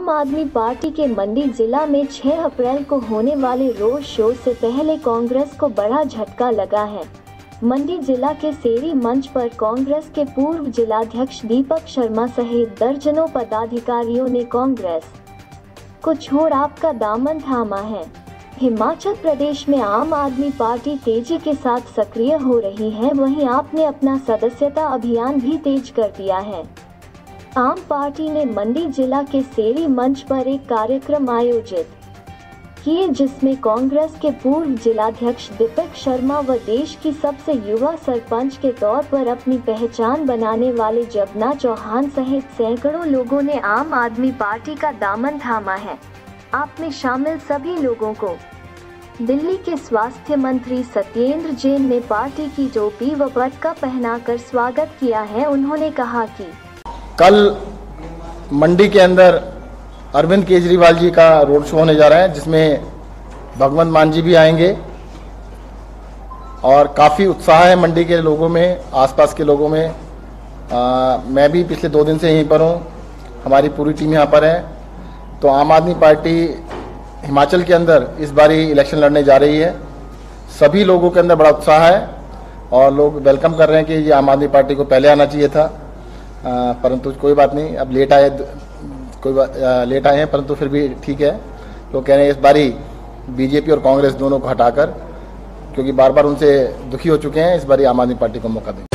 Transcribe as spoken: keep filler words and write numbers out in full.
आम आदमी पार्टी के मंडी जिला में छह अप्रैल को होने वाले रोड शो से पहले कांग्रेस को बड़ा झटका लगा है। मंडी जिला के सेरी मंच पर कांग्रेस के पूर्व जिलाध्यक्ष दीपक शर्मा सहित दर्जनों पदाधिकारियों ने कांग्रेस को छोड़ आपका दामन थामा है। हिमाचल प्रदेश में आम आदमी पार्टी तेजी के साथ सक्रिय हो रही है, वहीं आपने अपना सदस्यता अभियान भी तेज कर दिया है। आम पार्टी ने मंडी जिला के सेरी मंच पर एक कार्यक्रम आयोजित किए, जिसमें कांग्रेस के पूर्व जिलाध्यक्ष दीपक शर्मा व देश की सबसे युवा सरपंच के तौर पर अपनी पहचान बनाने वाले जबना चौहान सहित सैकड़ों लोगों ने आम आदमी पार्टी का दामन थामा है। आप में शामिल सभी लोगों को दिल्ली के स्वास्थ्य मंत्री सत्येंद्र जैन ने पार्टी की टोपी व पटका पहनाकर स्वागत किया है। उन्होंने कहा कि कल मंडी के अंदर अरविंद केजरीवाल जी का रोड शो होने जा रहा है, जिसमें भगवंत मान जी भी आएंगे और काफ़ी उत्साह है मंडी के लोगों में, आसपास के लोगों में। आ, मैं भी पिछले दो दिन से यहीं पर हूँ, हमारी पूरी टीम यहाँ पर है। तो आम आदमी पार्टी हिमाचल के अंदर इस बारी इलेक्शन लड़ने जा रही है। सभी लोगों के अंदर बड़ा उत्साह है और लोग वेलकम कर रहे हैं कि ये आम आदमी पार्टी को पहले आना चाहिए था, आ, परंतु कोई बात नहीं, अब लेट आए कोई बात आ, लेट आए हैं, परंतु फिर भी ठीक है। लोग कह रहे हैं इस बारी बीजेपी और कांग्रेस दोनों को हटाकर, क्योंकि बार बार उनसे दुखी हो चुके हैं, इस बारी आम आदमी पार्टी को मौका देंगे।